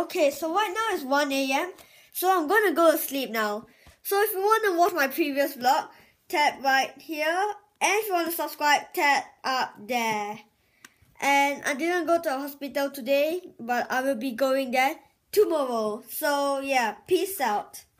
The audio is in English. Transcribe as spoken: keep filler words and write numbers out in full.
Okay, so right now it's one A M So I'm gonna go to sleep now. So if you wanna watch my previous vlog, tap right here. And if you wanna subscribe, tap up there. And I didn't go to the hospital today, but I will be going there tomorrow. So yeah, peace out.